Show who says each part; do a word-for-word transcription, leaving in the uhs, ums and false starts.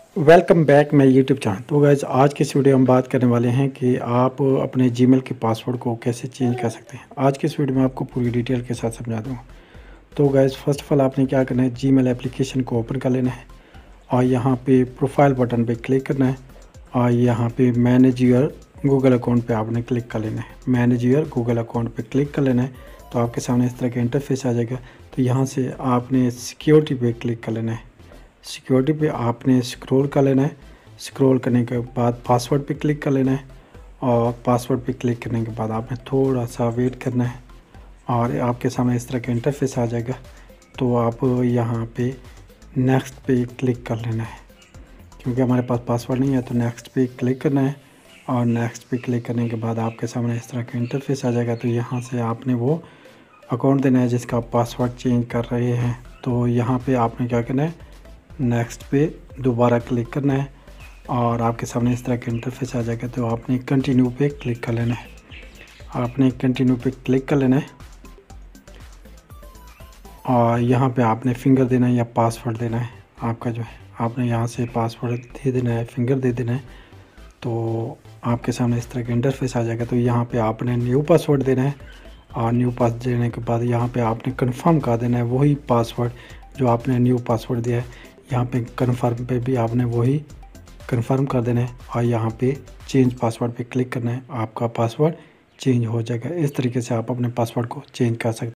Speaker 1: Welcome back my YouTube channel. तो guys आज की इस वीडियो में बात करने वाले हैं कि आप अपने जीमेल के पासवर्ड को कैसे चेंज कर सकते हैं। आज की इस वीडियो में आपको पूरी डिटेल के साथ समझा दूँगा। तो गाइज फर्स्ट ऑफ ऑल आपने क्या करना है, जीमेल एप्लीकेशन को ओपन कर लेना है और यहाँ पे प्रोफाइल बटन पे क्लिक करना है और यहाँ पे मैनेज योर गूगल अकाउंट पे आपने क्लिक कर लेना है। मैनेज योर गूगल अकाउंट पे क्लिक कर लेना है तो आपके सामने इस तरह का इंटरफेस आ जाएगा। तो यहाँ से आपने सिक्योरिटी पे क्लिक कर लेना है। सिक्योरिटी पे आपने स्क्रॉल कर लेना है। स्क्रॉल करने के बाद पासवर्ड पे क्लिक कर लेना है और पासवर्ड पे क्लिक करने के बाद आपने थोड़ा सा वेट करना है और आपके सामने इस तरह का इंटरफेस आ जाएगा। तो आप यहाँ पे नेक्स्ट पे क्लिक कर लेना है, क्योंकि हमारे पास पासवर्ड नहीं है तो नेक्स्ट पे क्लिक करना है और नेक्स्ट पे क्लिक करने के बाद आपके सामने इस तरह का इंटरफेस आ जाएगा। तो यहाँ से आपने वो अकाउंट देना है जिसका आप पासवर्ड चेंज कर रहे हैं। तो यहाँ पे आपने क्या करना है, नेक्स्ट पे दोबारा क्लिक करना है और आपके सामने इस तरह का इंटरफेस आ जाएगा। तो आपने कंटिन्यू पे क्लिक कर लेना है। आपने कंटिन्यू पे क्लिक कर लेना है और यहाँ पे आपने फिंगर देना है या पासवर्ड देना है आपका जो है। आपने यहाँ से पासवर्ड दे देना है, फिंगर दे देना है। तो आपके सामने इस तरह का इंटरफेस आ जाएगा। तो यहाँ पे आपने न्यू पासवर्ड देना है और न्यू पास देने के बाद यहाँ पे आपने कंफर्म कर देना है वही पासवर्ड जो आपने न्यू पासवर्ड दिया है। यहाँ पे कन्फर्म पे भी आपने वही कन्फर्म कर देना है और यहाँ पे चेंज पासवर्ड पे क्लिक करना है। आपका पासवर्ड चेंज हो जाएगा। इस तरीके से आप अपने पासवर्ड को चेंज कर सकते हैं।